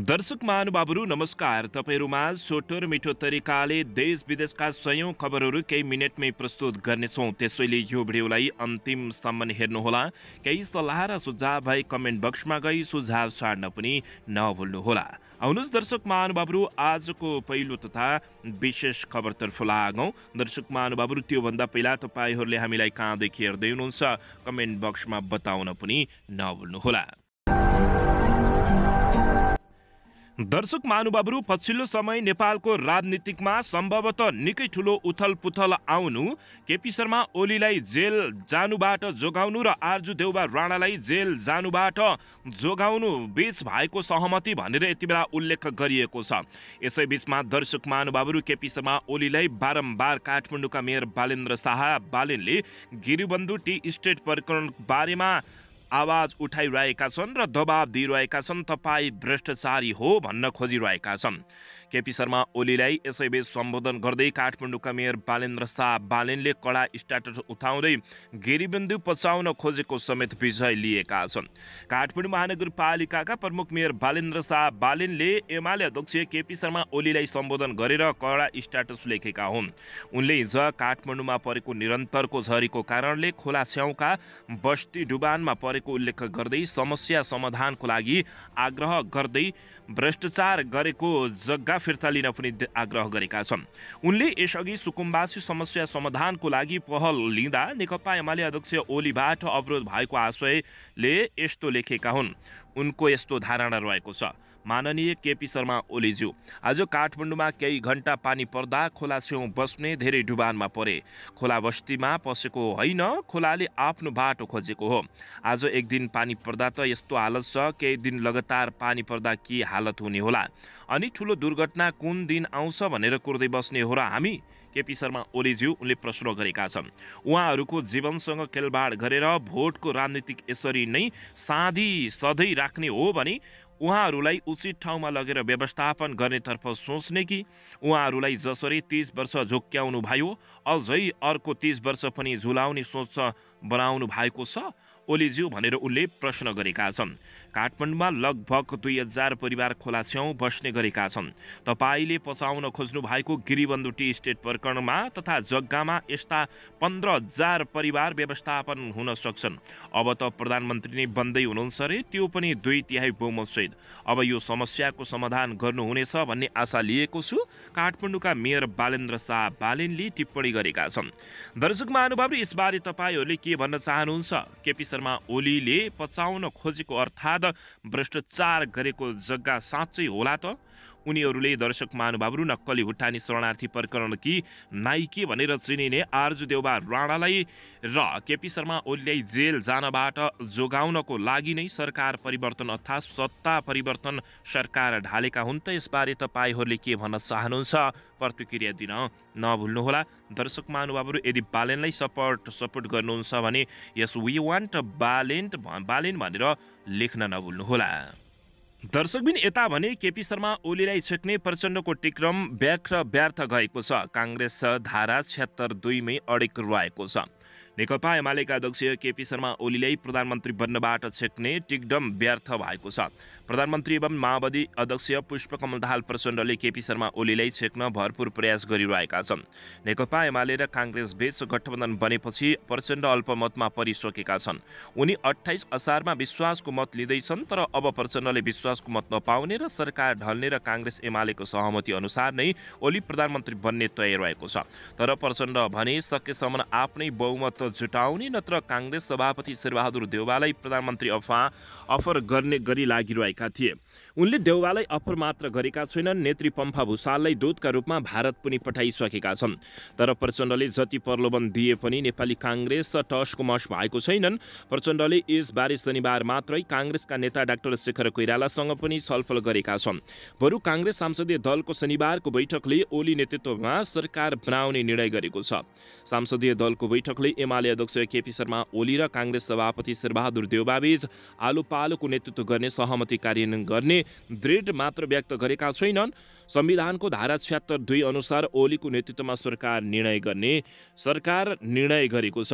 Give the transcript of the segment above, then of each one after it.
दर्शक महानुभावहरू नमस्कार। तपाईहरुमा छोटो र मिठो तरिकाले देश विदेशका सयौं खबरहरू केही मिनेटमै प्रस्तुत गर्नेछौं। त्यसैले यो भिडियोलाई अन्तिमसम्म हेर्नुहोला। केही सल्लाह र सुझाव भए कमेन्ट बक्समा गई सुझाव छाड्न पनि नभुल्नुहोला। आउनुहोस् दर्शक महानुभावहरू आजको पहिलो तथा विशेष खबरतर्फ लागौं। दर्शक महानुभावहरू त्योभन्दा पहिला तपाईहरूले हामीलाई कहाँदेखि हेर्दै हुनुहुन्छ कमेन्ट बक्समा बताउन पनि नभुल्नुहोला। दर्शक महानुभावहरू पछिल्लो समय नेपालको राजनीतिकमा सम्भवतः निकै ठूलो उथलपुथल आउनु, केपी शर्मा ओलीलाई जेल जानुबाट जोगाउनु र आरजु देउबा राणालाई जेल जानुबाट जोगाउनु बीच भएको सहमति भनेर यति बेला उल्लेख गरिएको छ। यसै बीचमा दर्शक महानुभावहरू केपी शर्मा ओलीलाई बारम्बार काठमाडौँका मेयर बालेन्द्र शाह बालेनले गिरिबन्धु टी स्टेट प्रकरण बारेमा आवाज उठाइरहेका छन् र दबाब दिइरहेका छन्। तपाईँ भ्रष्टाचारी हो भन्न खोजिरहेका छन्। केपी शर्मा ओलीलाई यसैबीच सम्बोधन गर्दै काठमाडौँका मेयर बालेन्द्र शाह बालेनले कडा स्ट्याटस उठाउँदै गिरिबन्धु पचाउन खोजेको समेत विषय लिएका छन्। काठमाडौँ महानगरपालिकाका प्रमुख मेयर बालेन्द्र शाह बालेनले एमाले अध्यक्ष केपी शर्मा ओलीलाई सम्बोधन गरेर कडा स्ट्याटस लेखेका हुन्। उनले हिजो काठमाडौँमा परेको निरन्तरको झरीको कारणले खोला छेउका बस्ती डुबानमा परेको उल्लेख गर्दै समस्या समाधानको लागि आग्रह गर्दै भ्रष्टाचार गरेको जग्गा फिर्ता लिन पनि आग्रह गरेका छन्। उनले यसअघि सुकुम्बासी समस्या समाधानको लागि पहल लिँदा नेकपा एमाले अध्यक्ष ओलीबाट अवरोध भएको आशयले यस्तो लेखेका हुन्। उनको यस्तो धारणा रहेको छ, माननीय केपी शर्मा ओलीज्यू, आज काठमाडौँमा केही घण्टा पानी पर्दा खोला छेउ बस्ने धेरै डुबानमा परे। खोला बस्तीमा पसेको होइन, खोलाले आफ्नो बाटो खोजेको हो। आज एक दिन पानी पर्दा त यस्तो हालत छ, केही दिन लगातार पानी पर्दा के हालत हुने होला? अनि ठुलो दुर्घटना कुन दिन आउँछ भनेर कुर्दै बस्ने हो र हामी? केपी शर्मा ओलीज्यू उनले प्रश्न गरेका छन्। उहाँहरूको जीवनसँग खेलबाड गरेर भोटको राजनीतिक यसरी नै सधैँ राख्ने हो भने उहाँहरूलाई उचित ठाउँमा लगेर व्यवस्थापन गर्नेतर्फ सोच्ने कि उहाँहरूलाई जसरी 30 वर्ष झोक्क्याउनु भयो अझै अर्को 30 वर्ष पनि झुलाउने सोच बनाउनु भएको छ ओलीज्यू भनेर उनले प्रश्न गरेका छन्। काठमाडौँमा लगभग 2000 परिवार खोला छेउ बस्ने गरेका छन्। तपाईले पचाउन खोज्नु भएको गिरिबन्धु टी स्टेट प्रकरणमा तथा जग्गामा यस्ता 15,000 परिवार व्यवस्थापन हुन सक्छन्। अब त प्रधानमन्त्री नै बन्दै हुनुहुन्छ रे, त्यो पनि 2/3 बहुमतसहित। अब यो समस्याको समाधान गर्नुहुनेछ भन्ने आशा लिएको छु, काठमाडौँका मेयर बालेन्द्र शाह बालेनले टिप्पणी गरेका छन्। दर्शक महानुभावहरू, यसबारे तपाईहरूले के भन्न चाहनुहुन्छ? केपी शर्मा ओलीले पचाउन खोजेको अर्थात् भ्रष्टाचार गरेको जग्गा साँच्चै होला त? उनीहरूले दर्शक महानुभावहरू नक्कली हुट्टानी शरणार्थी प्रकरण कि नाइके भनेर चिनिने आरजु देउबा राणालाई र केपी शर्मा ओलीलाई जेल जानबाट जोगाउनको लागि नै सरकार परिवर्तन अर्थात् सत्ता परिवर्तन सरकार ढालेका हुन् त? यसबारे तपाईहरूले के भन्न चाहनुहुन्छ? प्रतिक्रिया दिन नभुल्नुहोला। दर्शक महानुभावहरू, यदि बालेनलाई सपोर्ट गर्नुहुन्छ भने यस वी वान्ट बालेन भनेर लेख्न नभुल्नुहोला। दर्शकबिन, यता भने केपी शर्मा ओलीलाई छेक्ने प्रचण्डको टिक्रम व्यर्थ गएको छ। काङ्ग्रेस धारा 76(2) मै अडेक रहेको छ। नेकपा एमालेका अध्यक्ष केपी शर्मा ओलीलाई प्रधानमन्त्री बन्नबाट छेक्ने टिकडम व्यर्थ भएको छ। प्रधानमन्त्री एवं माओवादी अध्यक्ष पुष्पकमल दाहाल प्रचण्डले केपी शर्मा ओलीलाई छेक्न भरपूर प्रयास गरिरहेका छन्। नेकपा एमाले र काङ्ग्रेस बीच गठबन्धन बनेपछि प्रचण्ड अल्पमतमा परिसकेका छन्। उनी 28 असारमा विश्वासको मत लिँदैछन्, तर अब प्रचण्डले विश्वासको मत नपाउने र सरकार ढल्ने र काङ्ग्रेस एमालेको सहमति अनुसार नै ओली प्रधानमन्त्री बन्ने तय रहेको छ। तर प्रचण्ड भने सकेसम्म आफ्नै बहुमत जुटाउने, नत्र काङ्ग्रेस सभापति शेरबहादुर देउवालाई प्रधानमन्त्री अफर गर्ने गरी लागिरहेका थिए। उनले देउवालाई अफर मात्र गरेका छैनन्, नेत्री पम्फा भूषाललाई दूतका रूपमा भारत पनि पठाइसकेका छन्। तर प्रचण्डले जति प्रलोभन दिए पनि नेपाली काङ्ग्रेस टसको मस भएको छैनन्। प्रचण्डले यसबारे शनिबार मात्रै काङ्ग्रेसका नेता डाक्टर शेखर कोइरालासँग पनि छलफल गरेका छन्। बरु काङ्ग्रेस संसदीय दलको शनिबारको बैठकले ओली नेतृत्वमा सरकार बनाउने निर्णय गरेको छ। संसदीय दलको बैठकले एमाले अध्यक्ष केपी शर्मा ओली र काङ्ग्रेस सभापति शेरबहादुर देउवाबीच आलो पालोको नेतृत्व गर्ने सहमति कार्यान्वयन गर्ने दृढ मात्र व्यक्त गरेका छैनन्। संविधानको धारा 76(2) अनुसार ओलीको नेतृत्वमा सरकार निर्णय गरेको छ।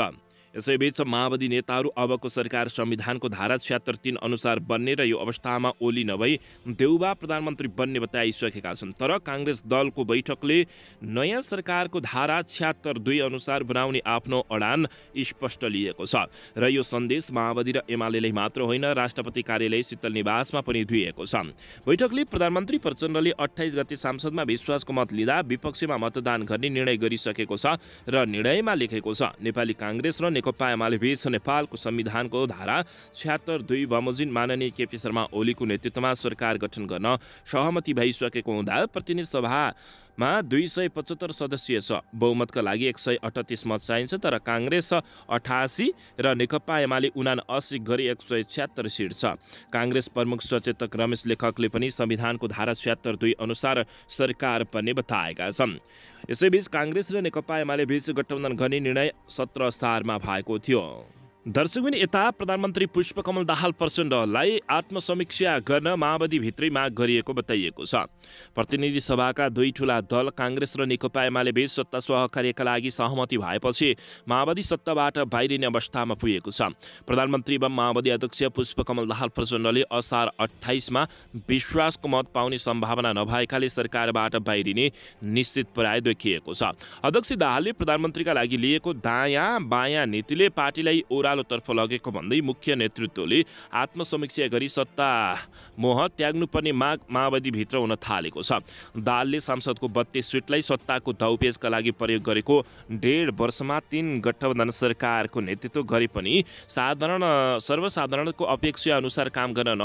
यसैबीच माओवादी नेताहरू अबको सरकार संविधानको धारा 76(3) अनुसार बन्ने र यो अवस्थामा ओली नभई देउबा प्रधानमन्त्री बन्ने बताइसकेका छन्। तर काङ्ग्रेस दलको बैठकले नयाँ सरकारको धारा 76(2) अनुसार बनाउने आफ्नो अडान स्पष्ट लिएको छ र यो सन्देश माओवादी र एमालेलाई मात्र होइन, राष्ट्रपति कार्यालय शीतल निवासमा पनि दिएको छ। बैठकले प्रधानमन्त्री प्रचण्डले 28 गते संसदमा विश्वासको मत लिँदा विपक्षमा मतदान गर्ने निर्णय गरिसकेको छ र निर्णयमा लेखेको छ नेपाली काङ्ग्रेस र नेकपा एमाले बीच नेपालको संविधानको धारा 76(2) बमोजिम माननीय केपी शर्मा ओलीको नेतृत्वमा सरकार गठन गर्न सहमति भइसकेको हुँदा प्रतिनिधि सभामा 275 सदस्यीय छ। बहुमतका लागि 138 मत चाहिन्छ, तर काङ्ग्रेस 88 र नेकपा एमाले 79 गरी 176 सिट छ। काङ्ग्रेस प्रमुख सचेतक रमेश लेखकले पनि संविधानको धारा 76(2) अनुसार सरकार बन्ने बताएका छन्। यसैबीच काङ्ग्रेस र नेकपा एमाले बीच गठबन्धन गर्ने निर्णय 17 असारमा भएको थियो। दर्शकबिन यता प्रधानमन्त्री पुष्पकमल दाहाल प्रचण्डलाई आत्मसमीक्षा गर्न माओवादी भित्रै माग गरिएको बताइएको छ। प्रतिनिधि सभाका दुई ठूला दल काङ्ग्रेस र नेकपा एमाले बीच सत्ता सहकार्यका लागि सहमति भएपछि माओवादी सत्ताबाट बाहिरिने अवस्थामा पुगेको छ। प्रधानमन्त्री एवं माओवादी अध्यक्ष पुष्पकमल दाहाल प्रचण्डले असार 28मा विश्वासको मत पाउने सम्भावना नभएकाले सरकारबाट बाहिरिने निश्चित प्राय देखिएको छ। अध्यक्ष दाहालले प्रधानमन्त्रीका लागि लिएको दायाँ बायाँ नीतिले पार्टीलाई ओह्रालोतर्फ लगेको भन्दै मुख्य नेतृत्वले आत्मसमीक्षा गरी सत्ता मोह त्याग्नुपर्ने माग माओवादी भित्र हुन थालेको छ। दाहालले सांसदको 32 सिटलाई सत्ताको दाउपेचका लागि प्रयोग गरेको 1.5 वर्षमा 3 गठबन्धन सरकारको नेतृत्व गरे पनि सर्वसाधारणको अपेक्षा अनुसार काम गर्न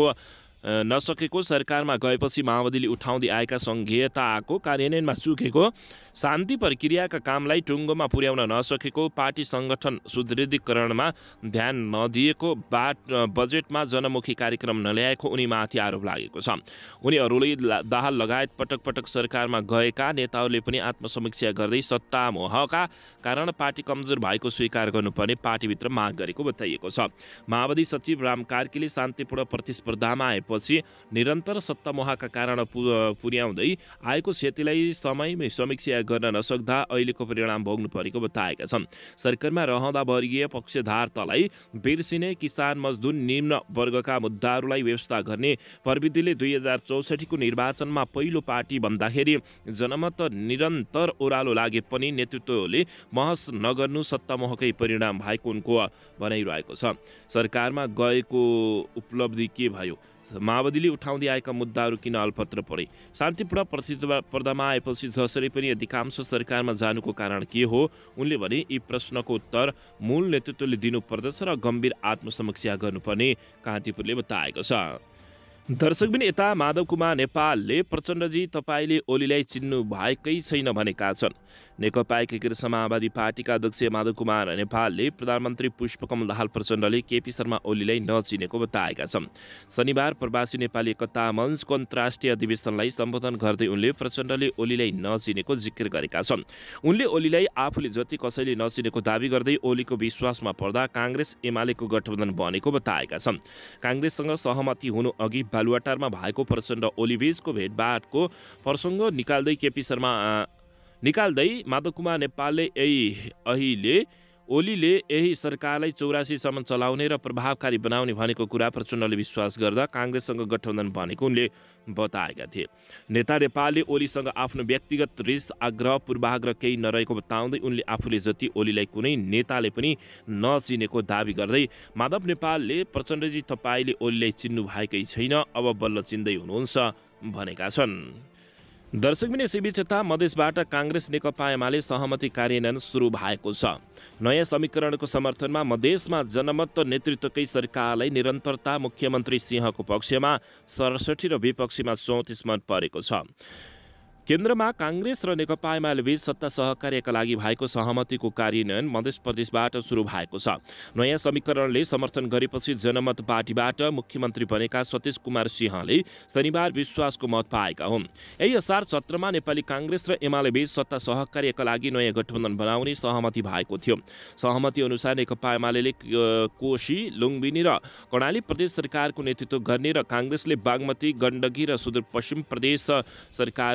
नसकेको सरकारमा गएपछि माओवादीले उठाउँदै आएका संघीयताको कार्यान्वयनमा चुकेको, शान्ति प्रक्रियाका कामलाई टुङ्गोमा पुर्याउन नसकेको, पार्टी सङ्गठन सुदृढीकरणमा ध्यान नदिएको, बजेटमा जनमुखी कार्यक्रम नल्याएको उनीमाथि आरोप लागेको छ। उनीहरूले दाहाल लगायत पटक पटक सरकारमा गएका नेताहरूले पनि आत्मसमीक्षा गर्दै सत्ता मोहका कारण पार्टी कमजोर भएको स्वीकार गर्नुपर्ने पार्टीभित्र माग गरेको बताइएको छ। माओवादी सचिव राम कार्कीले शान्तिपूर्ण प्रतिस्पर्धामा पछि निरन्तर सत्तामोहका कारण पुर्याउँदै आएको क्षतिलाई समयमै समीक्षा गर्न नसक्दा अहिलेको परिणाम भोग्नु परेको बताएका छन्। सरकारमा रहँदा वर्गीय पक्षधार तलाई बिर्सिने, किसान मजदुर निम्न वर्गका मुद्दाहरूलाई व्यवस्था गर्ने प्रविधिले 2064को निर्वाचनमा पहिलो पार्टी भन्दाखेरि जनमत निरन्तर ओह्रालो लागे पनि नेतृत्वले महस नगर्नु सत्तामोहकै परिणाम भएको उनको भनाइरहेको छ। सरकारमा गएको उपलब्धि के भयो? माओवादीले उठाउँदै आएका मुद्दाहरू किन अल्पत्र परे? शान्तिपूर्ण प्रतिस्पर्धामा आएपछि जसरी पनि अधिकांश सरकारमा जानुको कारण के हो? उनले भने यी प्रश्नको उत्तर मूल नेतृत्वले दिनुपर्दछ र गम्भीर आत्मसमीक्षा गर्नुपर्ने कान्तिपुरले बताएको छ। दर्शकबिन यता माधव कुमार नेपालले प्रचण्डजी तपाईँले ओलीलाई चिन्नु भएकै छैन भनेका छन्। नेकपा एकीकृत माओवादी पार्टीका अध्यक्ष माधव कुमार नेपालले प्रधानमन्त्री पुष्पकमल दाहाल प्रचण्डले केपी शर्मा ओलीलाई नचिनेको बताएका छन्। शनिबार प्रवासी नेपाली एकता मञ्चको अन्तर्राष्ट्रिय अधिवेशनलाई सम्बोधन गर्दै उनले प्रचण्डले ओलीलाई नचिनेको जिकिर गरेका छन्। उनले ओलीलाई आफूले जति कसैले नचिनेको दावी गर्दै ओलीको विश्वासमा पर्दा काङ्ग्रेस एमालेको गठबन्धन बनेको बताएका छन्। काङ्ग्रेससँग सहमति हुनु अघि बालुवाटारमा भएको प्रचण्ड ओलीबीचको भेटभाटको प्रसङ्ग निकाल्दै माधव कुमार नेपालले ओलीले यही सरकारलाई 84सम्म चलाउने र प्रभावकारी बनाउने भनेको कुरा प्रचण्डले विश्वास गर्दा काङ्ग्रेससँग गठबन्धन बनेको उनले बताएका थिए। नेता नेपालले ओलीसँग आफ्नो व्यक्तिगत रिस, आग्रह, पूर्वाग्रह केही नरहेको बताउँदै उनले आफूले जति ओलीलाई कुनै नेताले पनि नचिनेको दावी गर्दै माधव नेपालले प्रचण्डजी तपाईँले ओलीलाई चिन्नु भएकै छैन, अब बल्ल चिन्दै हुनुहुन्छ भनेका छन्। दर्शकबिन यसैबीच यता मधेसबाट काङ्ग्रेस नेकपा एमाले सहमति कार्यान्वयन सुरु भएको छ। नयाँ समीकरणको समर्थनमा मधेसमा जनमत नेतृत्वकै सरकारलाई निरन्तरता मुख्यमन्त्री सिंहको पक्षमा 67 र विपक्षीमा 34 मत परेको छ। केन्द्रमा काङ्ग्रेस र नेकपा एमाले बीच सत्ता सहकार्यका लागि भएको सहमतिको कार्यान्वयन मध्य प्रदेशबाट सुरु भएको छ। नयाँ समीकरणले समर्थन गरेपछि जनमत पार्टीबाट मुख्यमन्त्री बनेका सतीश कुमार सिंहले शनिबार विश्वासको मत पाएका हुन्। यही असार 17मा नेपाली काङ्ग्रेस र एमाले बीच सत्ता सहकार्यका लागि नयाँ गठबन्धन बनाउने सहमति भएको थियो। सहमति अनुसार नेकपा एमाले कोशी, लुम्बिनी र कर्णाली प्रदेश सरकारको नेतृत्व गर्ने र काङ्ग्रेसले बागमती, गण्डकी र सुदूरपश्चिम प्रदेश सरकारको नेतृत्व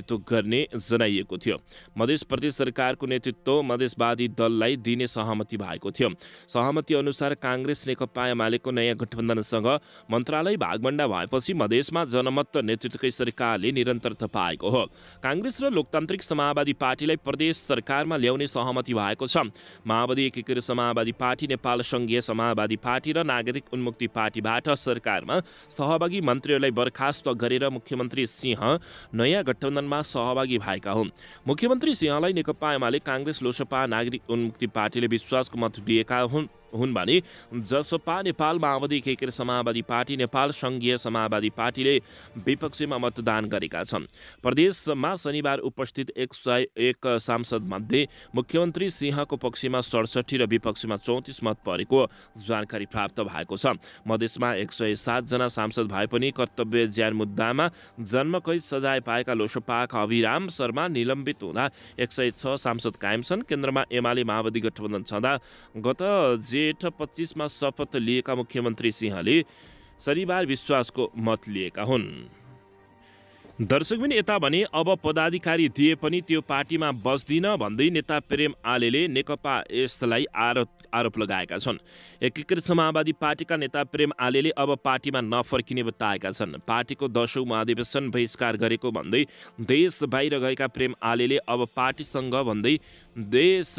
नेतृत्व गर्ने जनाइएको थियो। मध्य प्रदेश सरकारको नेतृत्व मधेसवादी दललाई दिने सहमति भएको थियो। सहमति अनुसार काङ्ग्रेस नेकपा एमालेको नयाँ गठबन्धनसँग मन्त्रालय भागभण्डा भएपछि मधेसमा जनमत नेतृत्वकै सरकारले निरन्तरता पाएको हो। काङ्ग्रेस र लोकतान्त्रिक समाजवादी पार्टीलाई प्रदेश सरकारमा ल्याउने सहमति भएको छ। माओवादी एकीकृत समाजवादी पार्टी, नेपाल सङ्घीय समाजवादी पार्टी र नागरिक उन्मुक्ति पार्टीबाट सरकारमा सहभागी मन्त्रीहरूलाई बर्खास्त गरेर मुख्यमन्त्री सिंह नयाँ गठबन्धनमा सहभागी भएका हुन्। मुख्यमन्त्री सिंहलाई नेकपा एमाले, काङ्ग्रेस, लोसपा, नागरिक उन्मुक्ति पार्टीले विश्वासको मत दिएका हुन् भने जसपा, नेपाल माओवादी एकीकृत समाजवादी पार्टी, नेपाल सङ्घीय समाजवादी पार्टीले विपक्षमा मतदान गरेका छन्। प्रदेशमा शनिबार उपस्थित 101 सांसदमध्ये मुख्यमन्त्री सिंहको पक्षमा 67 र विपक्षमा 34 मत परेको जानकारी प्राप्त भएको छ। मधेसमा 107 जना सांसद भए पनि कर्तव्य ज्यान मुद्दामा जन्मकैद सजाय पाएका लोसपाका अभिराम शर्मा निलम्बित हुँदा 106 सांसद कायम छन्। केन्द्रमा एमाले माओवादी गठबन्धन छँदा गत जेठ 25 मा शपथ लिएका मुख्यमन्त्री सिंहले शनिबार विश्वासको मत लिएका हुन्। दर्शकबिन यता भने अब पदाधिकारी दिए पनि त्यो पार्टीमा बस्दिन भन्दै नेता प्रेम आलेले नेकपा यसलाई आरोप लगाएका छन्। एकीकृत समाजवादी पार्टीका नेता प्रेम आलेले अब पार्टीमा नफर्किने बताएका छन्। पार्टीको 10औं महाधिवेशन बहिष्कार गरेको भन्दै देश बाहिर गएका प्रेम आलेले अब पार्टीसँग भन्दै देश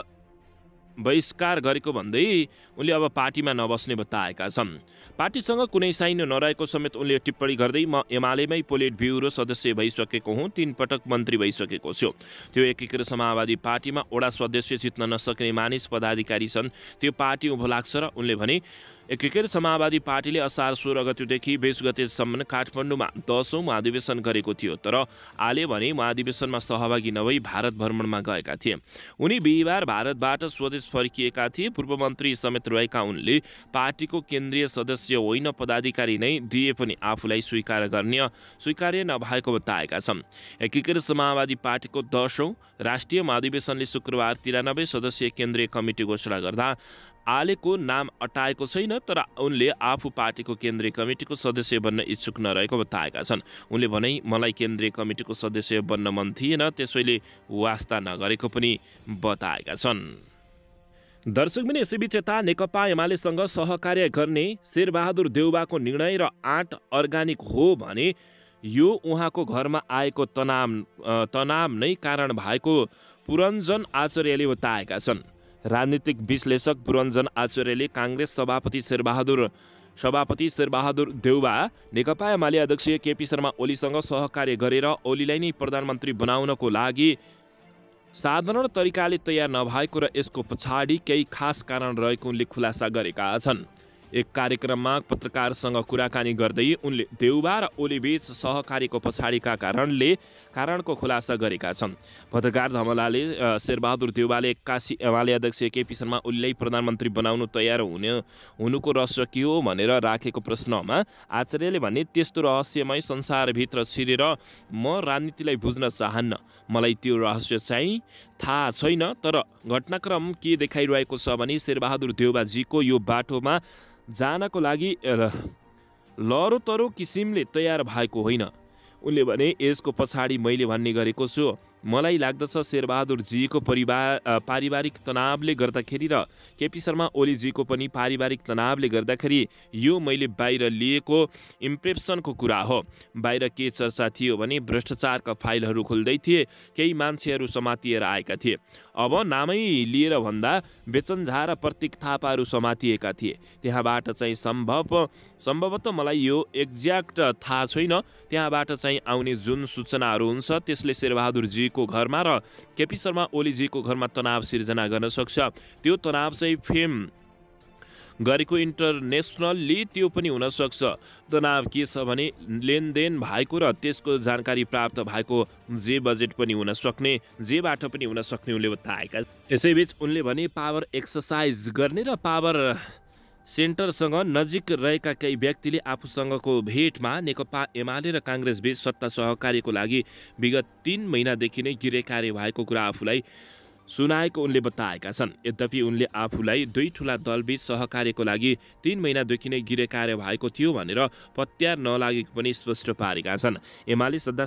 बहिष्कार गरेको भन्दै उनले अब पार्टीमा नबस्ने बताएका छन्। पार्टीसँग कुनै साइन नरहेको समेत उनले टिप्पणी गर्दै म एमालेमै पोलिट ब्युरो सदस्य भइसकेको हुँ, 3 पटक मन्त्री भइसकेको छु। त्यो एकीकृत समाजवादी पार्टीमा वडा सदस्य जित्न नसक्ने मानिस पदाधिकारी छन्, त्यो पार्टी उभो लाग्छ र उनले भने एकीकृत समाजवादी पार्टीले असार 16 गतेदेखि 20 गतेसम्म काठमाडौँमा 10औं महाधिवेशन गरेको थियो, तर आले भने महाधिवेशनमा सहभागी नभई भारत भ्रमणमा गएका थिए। उनी बिहिबार भारतबाट स्वदेश फर्किएका थिए। पूर्व मन्त्री समेत रहेका उनले पार्टीको केन्द्रीय सदस्य होइन, पदाधिकारी नै दिए पनि आफूलाई स्वीकार्य नभएको बताएका छन्। एकीकृत समाजवादी पार्टीको 10औं राष्ट्रिय महाधिवेशनले शुक्रबार 93 सदस्यीय केन्द्रीय कमिटी घोषणा गर्दा आलेको नाम अटाएको छैन, तर उनले आफू पार्टीको केन्द्रीय कमिटीको सदस्य बन्न इच्छुक नरहेको बताएका छन्। उनले भने मलाई केन्द्रीय कमिटीको सदस्य बन्न मन थिएन, त्यसैले वास्ता नगरेको पनि बताएका छन्। दर्शकबिन यसैबीच यता नेकपा एमालेसँग सहकार्य गर्ने शेरबहादुर देउबाको निर्णय र आँट अर्गानिक हो भने यो उहाँको घरमा आएको तनाव नै कारण भएको पुरञ्जन आचार्यले बताएका छन्। राजनीतिक विश्लेषक पुरञ्जन आचार्यले काङ्ग्रेस सभापति शेरबहादुर देउबा नेकपा एमाले अध्यक्ष केपी शर्मा ओलीसँग सहकार्य गरेर ओलीलाई नै प्रधानमन्त्री बनाउनको लागि साधारण तरिकाले तयार नभएको र यसको पछाडि केही खास कारण रहेको उनले खुलासा गरेका छन्। एक कार्यक्रममा पत्रकारसँग कुराकानी गर्दै उनले देउबा र ओलीबीच सहकार्यको पछाडिका कारणको खुलासा गरेका छन्। पत्रकार धमलाले शेरबहादुर देउबाले 81 एमाले अध्यक्ष केपी शर्मा ओलीलाई प्रधानमन्त्री बनाउनु तयार हुनुको रहस्य के हो भनेर राखेको प्रश्नमा आचार्यले भने त्यस्तो रहस्यमय संसारभित्र छिरेर म राजनीतिलाई बुझ्न चाहन्न, मलाई त्यो रहस्य चाहिँ थाहा छैन, तर घटनाक्रम के देखाइरहेको छ भने शेरबहादुर देउबाजीको यो बाटोमा जानको लागि लरोतरो किसिमले तयार भएको होइन। उनले भने यसको पछाडि मैले भन्ने गरेको छु, मलाई लाग्दछ शेरबहादुरजीको पारिवारिक तनावले गर्दाखेरि र केपी शर्मा ओलीजीको पनि पारिवारिक तनावले गर्दाखेरि यो मैले बाहिर लिएको इम्प्रेसनको कुरा हो। बाहिर के चर्चा थियो भने भ्रष्टाचारका फाइलहरू खुल्दै थिए, केही मान्छेहरू समातिएर आएका थिए। अब नामै लिएर भन्दा बेचनझा र प्रतीक थापाहरू समातिएका थिए। त्यहाँबाट चाहिँ सम्भवतः मलाई यो एक्ज्याक्ट थाहा छैन, त्यहाँबाट चाहिँ आउने जुन सूचनाहरू हुन्छ त्यसले शेरबहादुरजीको घरमा र केपी शर्मा ओलीजीको घरमा तनाव सिर्जना गर्न सक्छ। त्यो तनाव चाहिँ फेम गरेको इन्टरनेसनल्ली त्यो पनि हुनसक्छ। तनाव के छ भने लेनदेन भएको र त्यसको जानकारी प्राप्त भएको जे बजेट पनि हुन सक्ने, जेबाट पनि हुन सक्ने उनले बताएका। यसैबीच उनले भने पावर एक्सर्साइज गर्ने र पावर सेन्टरसँग नजिक रहेका केही व्यक्तिले आफूसँगको भेटमा नेकपा एमाले र काङ्ग्रेस बीच सत्ता सहकार्यको लागि विगत 3 महिनादेखि नै गिरेकार्य भएको कुरा आफूलाई सुनाएको उनले बताएका छन्। यद्यपि उनले आफूलाई दुई ठूला दलबीच सहकार्यको लागि 3 महिनादेखि नै गृह कार्य भएको थियो भनेर पत्यार नलागेको पनि स्पष्ट पारेका छन्। एमालेसँग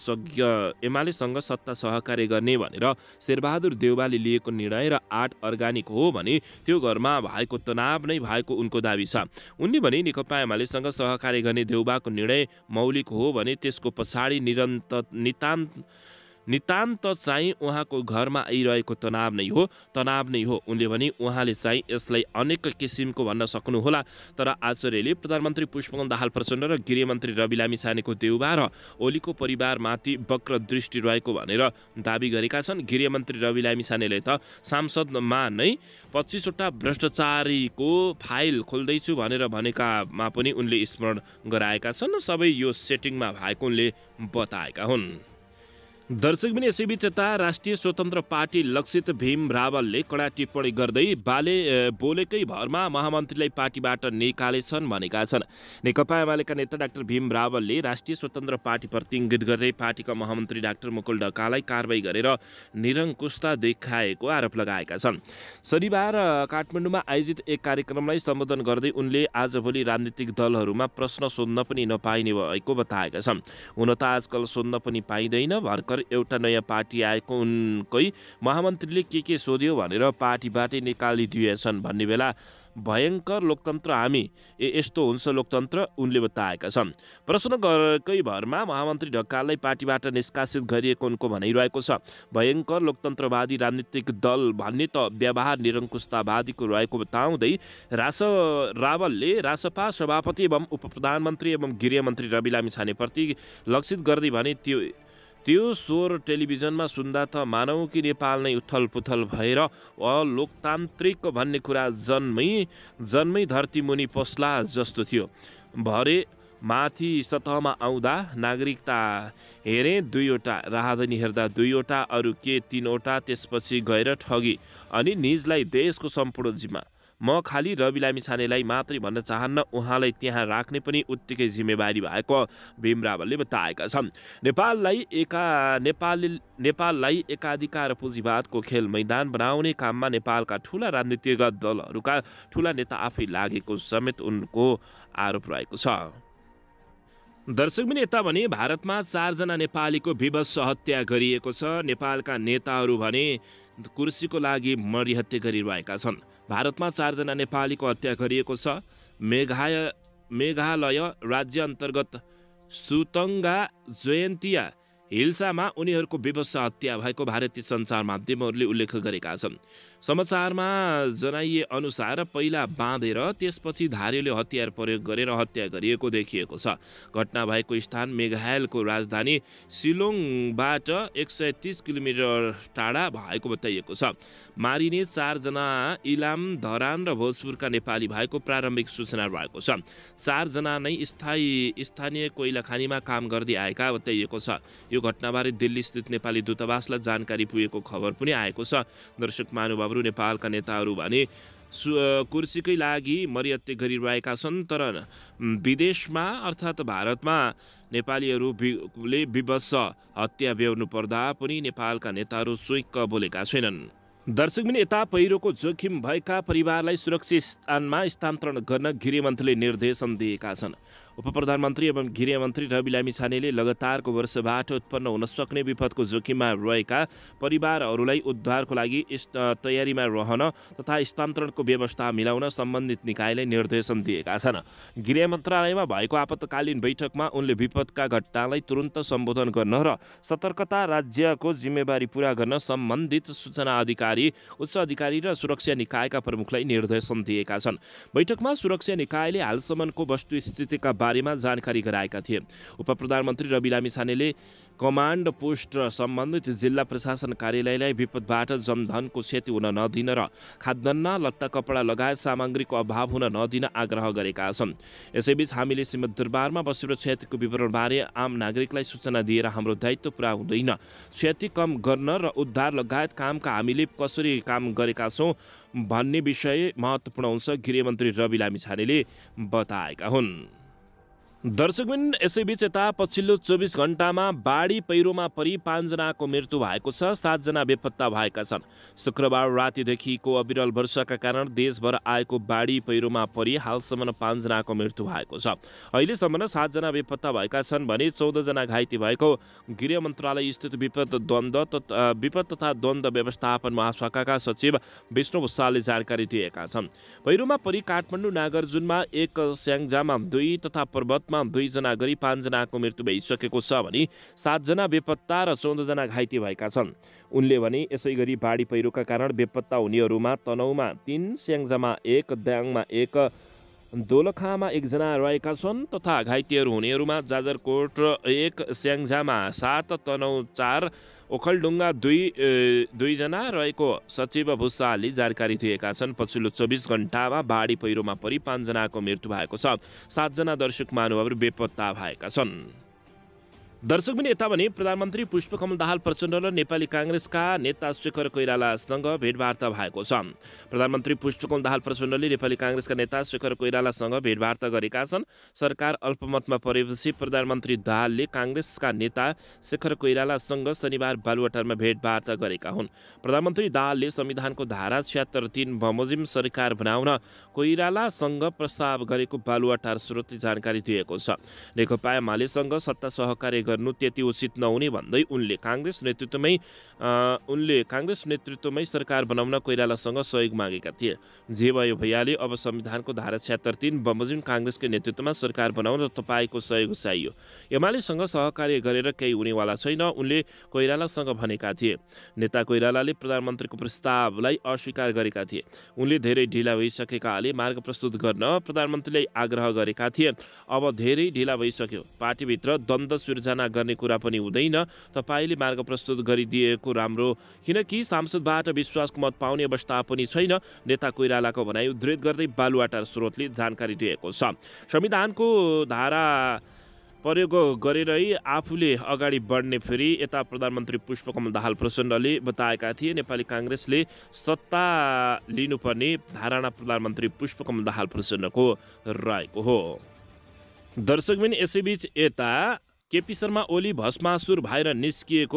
सत्ता सहकार्य गर्ने भनेर शेरबहादुर देउवाले लिएको निर्णय र 8 अर्गानिक हो भने त्यो घरमा भएको तनाव नै भएको उनको दाबी छ। उनले भने नेकपा एमालेसँग सहकार्य गर्ने देउवाको निर्णय मौलिक हो भने त्यसको पछाडि नितान्त चाहिँ उहाँको घरमा आइरहेको तनाव नै हो। उनले भने उहाँले चाहिँ यसलाई अनेक किसिमको भन्न सक्नुहोला, तर आचार्यले प्रधानमन्त्री पुष्पकमल दाहाल प्रचण्ड र गृहमन्त्री रवि लामिछानेको देउबा र ओलीको परिवारमाथि वक्र दृष्टि रहेको भनेर दाबी गरेका छन्। गृहमन्त्री रवि लामिछानेले त सांसदमा नै 25 वटा भ्रष्टाचारीको फाइल खोल्दैछु भनेर भनेकामा पनि उनले स्मरण गराएका छन्। सबै यो सेटिङमा भएको उनले बताएका हुन्। दर्शकबिन यसैबीच यता राष्ट्रिय स्वतन्त्र पार्टी लक्षित भीम रावलले कडा टिप्पणी गर्दै बोलेकै भरमा महामन्त्रीलाई पार्टीबाट निकालेछन् भनेका छन्। नेकपा एमालेका नेता डाक्टर भीम रावलले राष्ट्रिय स्वतन्त्र पार्टीप्रति इङ्गित गर्दै पार्टीका महामन्त्री डाक्टर मुकुल ढकाललाई कारबाही गरेर निरङ्कुशता देखाएको आरोप लगाएका छन्। शनिबार काठमाडौँमा आयोजित एक कार्यक्रमलाई सम्बोधन गर्दै उनले आजभोलि राजनीतिक दलहरूमा प्रश्न सोध्न पनि नपाइने भएको बताएका छन्। हुन त आजकल सोध्न पनि पाइँदैन, भर्खर एउटा नयाँ पार्टी आएको उनकै महामन्त्रीले के सोध्यो भनेर पार्टीबाटै निकालिदिएछन् भन्ने बेला भयङ्कर लोकतन्त्र हामी यस्तो हुन्छ लोकतन्त्र, उनले बताएका छन्। प्रश्नकै भरमा महामन्त्री ढकाललाई पार्टीबाट निष्कासित गरिएको उनको भनाइरहेको छ। भयङ्कर लोकतन्त्रवादी राजनीतिक दल भन्ने त व्यवहार निरङ्कुशतावादीको रहेको बताउँदै रावलले रासपा सभापति एवं उपप्रधानमन्त्री एवं गृहमन्त्री रवि लामिछानेप्रति लक्षित गर्दै भने त्यो स्वर टेलिभिजनमा सुन्दा त मानौ कि नेपाल नै उथल पुथल भएर अलोकतान्त्रिक भन्ने कुरा जन्मै धरती मुनि पस्ला जस्तो थियो। भरे माथि सतहमा आउँदा नागरिकता हेरेँ 2वटा, राहदानी हेर्दा 2वटा, अरू के 3वटा, त्यसपछि गएर ठगी अनि निजलाई देशको सम्पूर्ण जिम्मा। म खालि रवि लामिछानेलाई मात्रै भन्न चाहन्न, उहाँलाई त्यहाँ राख्ने पनि उत्तिकै जिम्मेवारी भएको भीम रावलले बताएका छन्। नेपाललाई एकाधिकार पुँजीवादको खेल मैदान बनाउने काममा नेपालका ठूला राजनीतिक दलहरूका ठूला नेता आफै लागेको समेत उनको आरोप रहेको छ। दर्शकबिन यता भने भारतमा 4 जना नेपालीको विवश हत्या गरिएको छ। नेपालका नेताहरू भने कुर्सीको लागि मरिहत्या गरिरहेका छन्। भारतमा 4 जना नेपालीको हत्या गरिएको छ। मेघालय राज्य अन्तर्गत सुतङ्गा जयन्तिया हिल्सामा उनीहरूको विवश हत्या भएको भारतीय सञ्चार माध्यमहरूले उल्लेख गरेका छन्। समाचारमा जनाइए अनुसार पहिला बाँधेर त्यसपछि धारीले हतियार प्रयोग गरेर हत्या गरिएको देखिएको छ। घटना भएको स्थान मेघालयको राजधानी शिलोङबाट 130 किलोमिटर टाढा भएको बताइएको छ। मारिने 4 जना इलाम, धरान र भोजपुरका नेपाली भएको प्रारम्भिक सूचना रहेको छ। 4 जना नै स्थानीय कोइला खानीमा काम गर्दै आएका बताइएको छ। यो घटनाबारे दिल्ली स्थित नेपाली दूतावासलाई जानकारी पुगेको खबर पनि आएको छ। दर्शक महानुभावहरू, नेपालका नेताहरू भने कुर्सीकै लागि मरिहत्या गरिरहेका छन्, तर विदेशमा अर्थात् भारतमा नेपालीहरूले विवश हत्या बेहोर्नु पर्दा पनि नेपालका नेताहरू चुइक्क बोलेका छैनन्। दर्शकबिन यता पहिरोको जोखिम भएका परिवारलाई सुरक्षित स्थानमा स्थानान्तरण गर्न गृहमन्त्रीले निर्देशन दिएका छन्। उपप्रधानमन्त्री एवं गृहमन्त्री रवि लामिछानेले लगातारको वर्षबाट उत्पन्न हुन सक्ने विपदको जोखिममा रहेका परिवारहरूलाई उद्धारको लागि तयारीमा रहन तथा स्थानान्तरणको व्यवस्था मिलाउन सम्बन्धित निकायलाई निर्देशन दिएका छन्। गृह मन्त्रालयमा भएको आपतकालीन बैठकमा उनले विपदका घटनालाई तुरुन्त सम्बोधन गर्न र सतर्कता राज्यको जिम्मेवारी पूरा गर्न सम्बन्धित सूचना अधिकारी, उच्च अधिकारी र सुरक्षा निकायका प्रमुखलाई निर्देशन दिएका छन्। बैठकमा सुरक्षा निकायले हालसम्मको वस्तुस्थितिका बारेमा जानकारी गराएका थिए। उपप्रधानमन्त्री रवि लामिछानेले कमान्ड पोस्ट र सम्बन्धित जिल्ला प्रशासन कार्यालयलाई विपदबाट जनधनको क्षति हुन नदिन र खाद्यान्न, लत्ता कपडा लगायत सामग्रीको अभाव हुन नदिन आग्रह गरेका छन्। यसैबीच हामीले सिंहदरबारमा बसेर क्षतिको विवरणबारे आम नागरिकलाई सूचना दिएर हाम्रो दायित्व पुरा हुँदैन, क्षति कम गर्न र उद्धार लगायत कामका हामीले कसरी काम गरेका छौँ भन्ने विषय महत्त्वपूर्ण हुन्छ, गृहमन्त्री रवि लामिछानेले बताएका हुन्। दर्शकबिन यसैबीच यता पछिल्लो 24 घण्टामा बाढी पहिरोमा परि 5 जनाको मृत्यु भएको छ, 7 जना बेपत्ता भएका छन्। शुक्रबार रातिदेखिको अविरल वर्षाका कारण देशभर आएको बाढी पहिरोमा परि हालसम्म 5 जनाको मृत्यु भएको छ। अहिलेसम्म 7 जना बेपत्ता भएका छन् भने 14 जना घाइते भएको गृह मन्त्रालय स्थित विपद तथा द्वन्द्व व्यवस्थापन महाशाखाका सचिव विष्णु भुसालले जानकारी दिएका छन्। पहिरोमा परि काठमाडौँ नागार्जुनमा 1, स्याङ्जामा 2 तथा पर्वतमा 2 जना गरी 5 जनाको मृत्यु भइसकेको छ भने 7 जना बेपत्ता र 14 जना घाइते भएका छन्। उनले भने यसै गरी बाढी पहिरोका कारण बेपत्ता हुनेहरूमा तनहुमा 3, स्याङ्जामा 1, दाङमा 1, दोलखामा 1 जना रहेका छन् तथा घाइतेहरू हुनेहरूमा जाजरकोट 1, स्याङ्जामा 7, तनहुँ 4, ओखलढुङ्गा 2 जना रहेको सचिव भुसालले जानकारी दिएका छन्। पछिल्लो 24 घण्टामा बाढी पहिरोमा परि 5 जनाको मृत्यु भएको छ, 7 जना दर्शक महानुभावहरू बेपत्ता भएका छन्। दर्शक पनि यता भने प्रधानमन्त्री पुष्पकमल दाहाल प्रचण्ड र नेपाली काङ्ग्रेसका नेता शेखर कोइरालासँग भेटवार्ता भएको छ। प्रधानमन्त्री पुष्पकमल दाहाल प्रचण्डले नेपाली काङ्ग्रेसका नेता शेखर कोइरालासँग भेटवार्ता गरेका छन्। सरकार अल्पमतमा परेपछि प्रधानमन्त्री दाहालले काङ्ग्रेसका नेता शेखर कोइरालासँग शनिबार बालुवाटारमा भेटवार्ता गरेका हुन्। प्रधानमन्त्री दाहालले संविधानको धारा 76(3) बमोजिम सरकार बनाउन कोइरालासँग प्रस्ताव गरेको बालुवाटार स्रोतले जानकारी दिएको छ। नेकपा एमालेसँग सत्ता सहकार्य गर्नु त्यति उचित नहुने भन्दै उनले काङ्ग्रेस नेतृत्वमै सरकार बनाउन कोइरालासँग सहयोग मागेका थिए। जे भयो भइहाले, अब संविधानको धारा 76(3) बमोजिम काङ्ग्रेसको नेतृत्वमा सरकार बनाउन तपाईँको सहयोग चाहियो। एमालेसँग सहकार्य गरेर केही हुनेवाला छैन, उनले कोइरालासँग भनेका थिए। नेता कोइरालाले प्रधानमन्त्रीको प्रस्तावलाई अस्वीकार गरेका थिए। उनले धेरै ढिला भइसकेकाले मार्ग प्रस्तुत गर्न प्रधानमन्त्रीलाई आग्रह गरेका थिए। अब धेरै ढिला भइसक्यो, पार्टीभित्र द्वन्द्व सिर्जना गर्ने कुरा पनि हुँदैन, तपाईले मार्ग प्रस्तुत गरिदिएको राम्रो, किनकि सांसदबाट विश्वासको मत पाउने अवस्था पनि छैन, नेता कोइरालाको भनाइ उद्धृत गर्दै बालुवाटार स्रोतले जानकारी दिएको छ। संविधानको धारा प्रयोग गरेरै आफूले अगाडि बढ्ने फेरि यता प्रधानमन्त्री पुष्पकमल दाहाल प्रचण्डले बताएका थिए। नेपाली काङ्ग्रेसले सत्ता लिनुपर्ने धारणा प्रधानमन्त्री पुष्पकमल दाहाल प्रचण्डको रहेको हो। दर्शकबिन यसैबीच यता केपी शर्मा ओली भस्मासुर भएर निस्किएको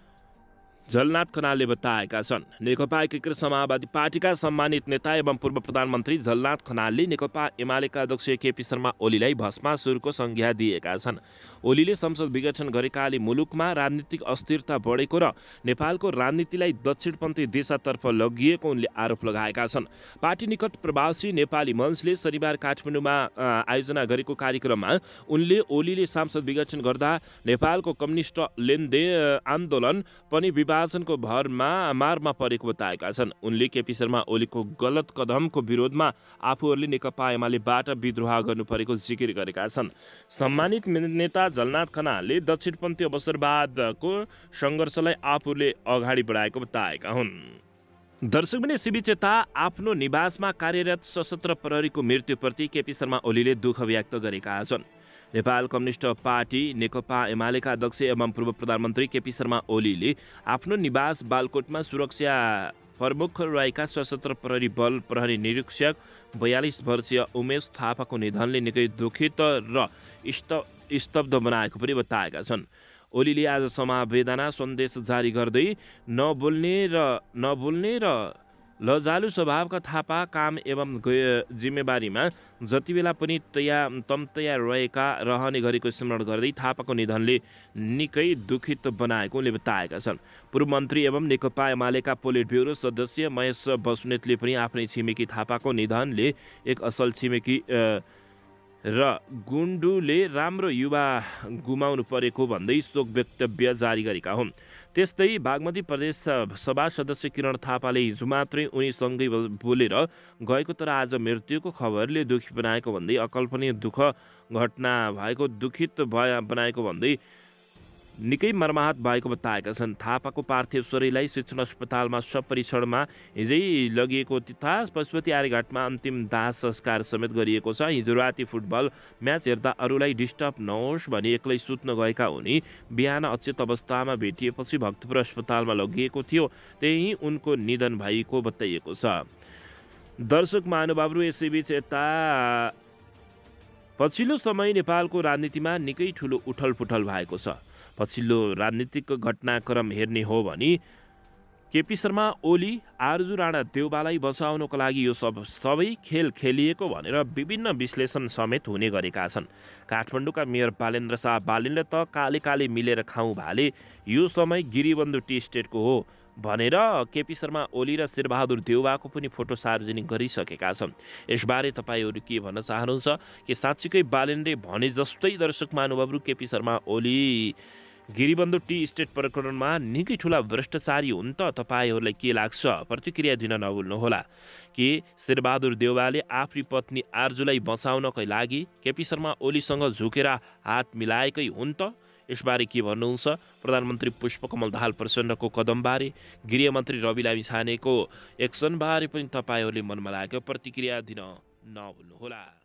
झलनाथ खनालले बताएका छन्। नेकपा एकीकृत समाजवादी पार्टीका सम्मानित नेता एवं पूर्व प्रधानमन्त्री झलनाथ खनालले नेकपा एमालेका अध्यक्ष केपी शर्मा ओलीलाई भस्मासुरको संज्ञा दिएका छन्। ओलीले संसद विघटन गरेकाले मुलुकमा राजनीतिक अस्थिरता बढेको र नेपालको राजनीतिलाई दक्षिणपन्थी दिशातर्फ लगिएको उनले आरोप लगाएका छन्। पार्टी निकट प्रवासी नेपाली मञ्चले शनिबार काठमाडौँमा आयोजना गरेको कार्यक्रममा उनले ओलीले सांसद विघटन गर्दा नेपालको कम्युनिस्ट लेनदेन आन्दोलन पनि विभाजनको मारमा परेको बताएका छन्। उनले केपी शर्मा ओलीको गलत कदमको विरोधमा आफूहरूले नेकपा एमालेबाट विद्रोह गर्नु परेको जिकिर गरेका छन्। सम्मानित नेता झलनाथ खनालले दक्षिणपन्थी अवसरवादको सङ्घर्षलाई आफूले अगाडि बढाएको बताएका हुन्। दर्शक पनि यसैबीच यता आफ्नो निवासमा कार्यरत सशस्त्र प्रहरीको मृत्युप्रति केपी शर्मा ओलीले दुःख व्यक्त गरेका छन्। नेपाल कम्युनिस्ट पार्टी नेकपा एमालेका अध्यक्ष एवं पूर्व प्रधानमन्त्री केपी शर्मा ओलीले आफ्नो निवास बालकोटमा सुरक्षा प्रमुख रहेका सशस्त्र प्रहरी बल प्रहरी निरीक्षक 42 वर्षीय उमेश थापाको निधनले निकै दुखित र स्तब्ध बनाएको पनि बताएका छन्। ओलीले आज समवेदना सन्देश जारी गर्दै नबोल्ने र लजालु स्वभावका थापा काम एवं जिम्मेवारीमा जति बेला पनि तयार रहने गरेको स्मरण गर्दै थापाको निधनले निकै दुखित बनाएको उनले बताएका छन्। पूर्व मन्त्री एवं नेकपा एमालेका पोलिट ब्युरो सदस्य महेश बस्नेतले पनि आफ्नै छिमेकी थापाको निधनले एक असल छिमेकी र गुन्डुले राम्रो युवा गुमाउनु परेको भन्दै शोक वक्तव्य जारी गरेका हुन्। त्यस्तै बागमती प्रदेश सभा सदस्य किरण थापाले हिजो मात्रै उनीसँगै बोलेर गएको तर आज मृत्युको खबरले दुखी बनाएको भन्दै अकल्पनीय दुःख घटना भएको दुखित बनाएको भन्दै निकै मर्माहत भएको बताएका छन्। थापाको पार्थिव शरीरलाई शिक्षण अस्पतालमा परीक्षणमा हिजै लगिएको तथा पशुपति आर्यघाटमा अन्तिम दाह संस्कार समेत गरिएको छ। हिजो राति फुटबल म्याच हेर्दा अरूलाई डिस्टर्ब नहोस् भनी एक्लै सुत्न गएका उनी बिहान अचेत अवस्थामा भेटिएपछि भक्तपुर अस्पतालमा लगिएको थियो। त्यही उनको निधन भएको बताइएको छ। दर्शक महानुभावहरू यसैबीच यता पछिल्लो समय नेपालको राजनीतिमा निकै ठुलो उठलपुठल भएको छ। पछिल्लो राजनीतिक घटनाक्रम हेर्ने हो भने केपी शर्मा ओली आरजु राणा देउवालाई बचाउनको लागि यो सबै खेल खेलिएको भनेर विभिन्न विश्लेषण समेत हुने गरेका छन्। काठमाडौँका मेयर बालेन्द्र शाह बालिनले त काले काले मिलेर खाउँ भाले यो समय गिरिबन्धु टी स्टेटको हो भनेर केपी शर्मा ओली र शेरबहादुर देउवाको पनि फोटो सार्वजनिक गरिसकेका छन्। यसबारे तपाईँहरू के भन्न चाहनुहुन्छ कि साँच्चीकै बालेनले भने जस्तै दर्शक महानुभावहरू केपी शर्मा ओली गिरिबन्धु टी स्टेट प्रकरणमा निकै ठुला भ्रष्टाचारी हुन् त? तपाईँहरूलाई के लाग्छ? प्रतिक्रिया दिन नभुल्नुहोला। कि शेरबहादुर देउवाले आफ्नी पत्नी आरजुलाई बचाउनकै लागि केपी शर्मा ओलीसँग झुकेर हात मिलाएकै हुन् त? यसबारे के भन्नुहुन्छ? प्रधानमन्त्री पुष्पकमल दाहाल प्रचण्डको कदमबारे, गृहमन्त्री रवि लामिछानेको एक्सनबारे पनि तपाईँहरूले मनमा लागेको प्रतिक्रिया दिन नभुल्नुहोला।